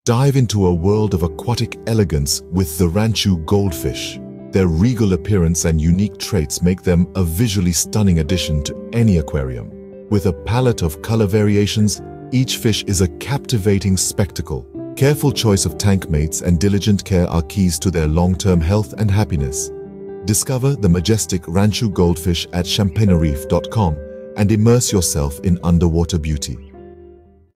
Dive into a world of aquatic elegance with the Ranchu Goldfish. Their regal appearance and unique traits make them a visually stunning addition to any aquarium. With a palette of color variations, each fish is a captivating spectacle. Careful choice of tank mates and diligent care are keys to their long-term health and happiness. Discover the majestic Ranchu Goldfish at champagnereef.com and immerse yourself in underwater beauty.